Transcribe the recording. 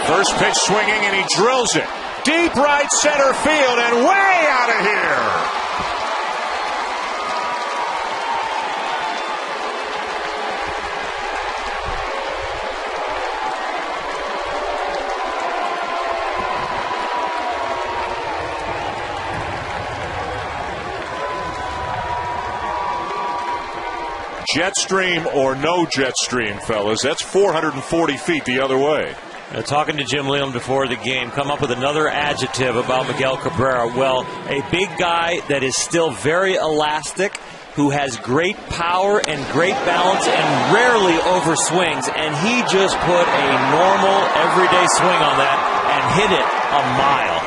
First pitch swinging, and he drills it. Deep right center field and way out of here. Jet stream or no jet stream, fellas. That's 440 feet the other way. Talking to Jim Leland before the game, come up with another adjective about Miguel Cabrera. Well, a big guy that is still very elastic, who has great power and great balance and rarely overswings. And he just put a normal, everyday swing on that and hit it a mile.